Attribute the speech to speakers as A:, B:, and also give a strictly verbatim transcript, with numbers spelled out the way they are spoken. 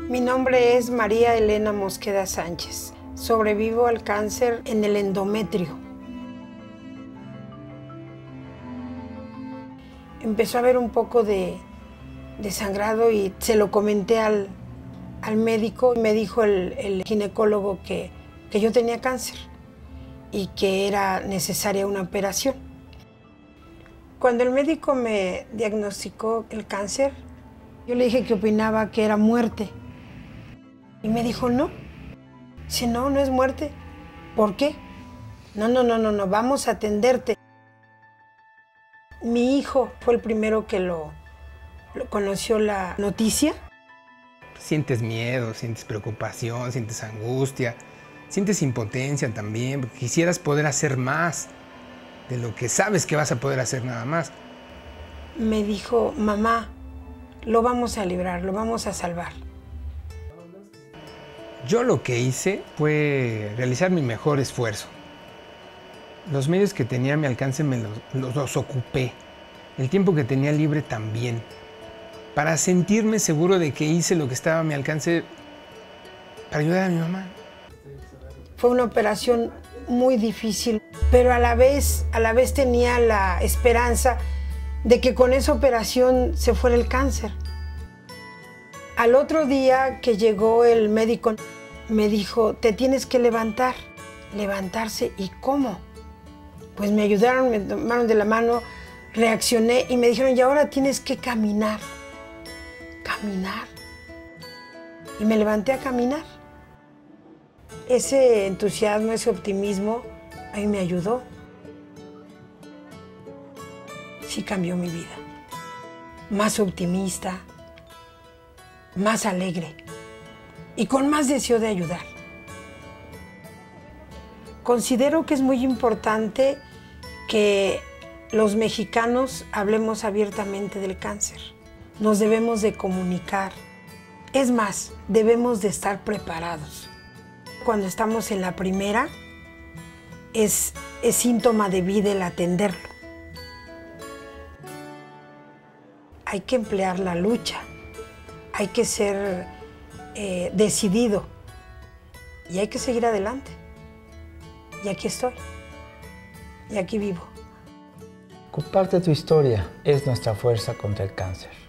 A: Mi nombre es María Elena Mosqueda Sánchez. Sobrevivo al cáncer en el endometrio. Empezó a haber un poco de, de sangrado y se lo comenté al, al médico. Me dijo el, el ginecólogo que, que yo tenía cáncer y que era necesaria una operación. Cuando el médico me diagnosticó el cáncer, yo le dije que opinaba que era muerte. Y me dijo, no. Dice, no, no es muerte. ¿Por qué? No, no, no, no, no, vamos a atenderte. Mi hijo fue el primero que lo, lo conoció la noticia.
B: Sientes miedo, sientes preocupación, sientes angustia, sientes impotencia también, porque quisieras poder hacer más de lo que sabes que vas a poder hacer nada más.
A: Me dijo, mamá, lo vamos a librar, lo vamos a salvar.
B: Yo lo que hice fue realizar mi mejor esfuerzo. Los medios que tenía a mi alcance me los, los, los ocupé. El tiempo que tenía libre también. Para sentirme seguro de que hice lo que estaba a mi alcance para ayudar a mi mamá.
A: Fue una operación muy difícil, pero a la vez, a la vez tenía la esperanza de que con esa operación se fuera el cáncer. Al otro día que llegó el médico, me dijo, te tienes que levantar. Levantarse, ¿y cómo? Pues me ayudaron, me tomaron de la mano, reaccioné y me dijeron, y ahora tienes que caminar. Caminar. Y me levanté a caminar. Ese entusiasmo, ese optimismo, a mí me ayudó. Sí cambió mi vida. Más optimista, más alegre y con más deseo de ayudar. Considero que es muy importante que los mexicanos hablemos abiertamente del cáncer. Nos debemos de comunicar. Es más, debemos de estar preparados. Cuando estamos en la primera, es, es síntoma de vida el atenderlo. Hay que emplear la lucha, hay que ser eh, decidido y hay que seguir adelante. Y aquí estoy, y aquí vivo.
C: Comparte tu historia, es nuestra fuerza contra el cáncer.